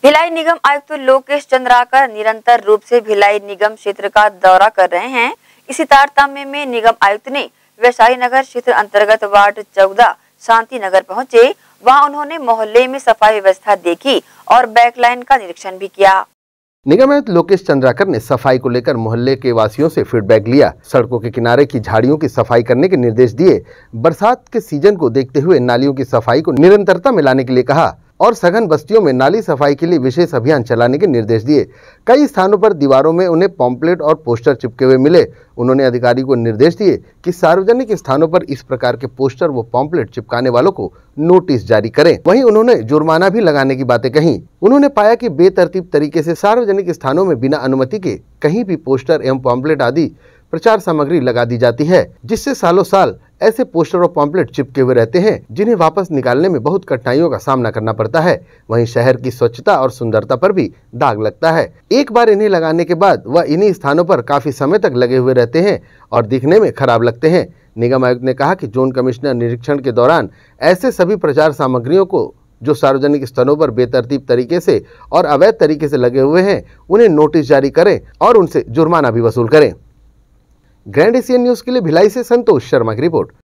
भिलाई निगम आयुक्त लोकेश चंद्राकर निरंतर रूप से भिलाई निगम क्षेत्र का दौरा कर रहे हैं। इसी तारतम्य में निगम आयुक्त ने वैशाली नगर क्षेत्र अंतर्गत वार्ड 14 शांति नगर पहुंचे। वहां उन्होंने मोहल्ले में सफाई व्यवस्था देखी और बैकलाइन का निरीक्षण भी किया। निगम आयुक्त लोकेश चंद्राकर ने सफाई को लेकर मोहल्ले के वासियों से फीडबैक लिया। सड़कों के किनारे की झाड़ियों की सफाई करने के निर्देश दिए। बरसात के सीजन को देखते हुए नालियों की सफाई को निरंतरता में लाने के लिए कहा और सघन बस्तियों में नाली सफाई के लिए विशेष अभियान चलाने के निर्देश दिए। कई स्थानों पर दीवारों में उन्हें पॉम्पलेट और पोस्टर चिपके हुए मिले। उन्होंने अधिकारी को निर्देश दिए कि सार्वजनिक स्थानों पर इस प्रकार के पोस्टर व पॉम्पलेट चिपकाने वालों को नोटिस जारी करें। वहीं उन्होंने जुर्माना भी लगाने की बातें कही। उन्होंने पाया कि बेतरतीब तरीके से सार्वजनिक स्थानों में बिना अनुमति के कहीं भी पोस्टर एवं पॉम्पलेट आदि प्रचार सामग्री लगा दी जाती है, जिससे सालों साल ऐसे पोस्टर और पॉम्पलेट चिपके हुए रहते हैं, जिन्हें वापस निकालने में बहुत कठिनाइयों का सामना करना पड़ता है। वहीं शहर की स्वच्छता और सुंदरता पर भी दाग लगता है। एक बार इन्हें लगाने के बाद वह इन्हीं स्थानों पर काफी समय तक लगे हुए रहते हैं और दिखने में खराब लगते हैं। निगम आयुक्त ने कहा कि जोन कमिश्नर निरीक्षण के दौरान ऐसे सभी प्रचार सामग्रियों को जो सार्वजनिक स्थलों पर बेतरतीब तरीके से और अवैध तरीके से लगे हुए हैं, उन्हें नोटिस जारी करें और उनसे जुर्माना भी वसूल करें। ग्रैंड एशियन न्यूज के लिए भिलाई से संतोष शर्मा की रिपोर्ट।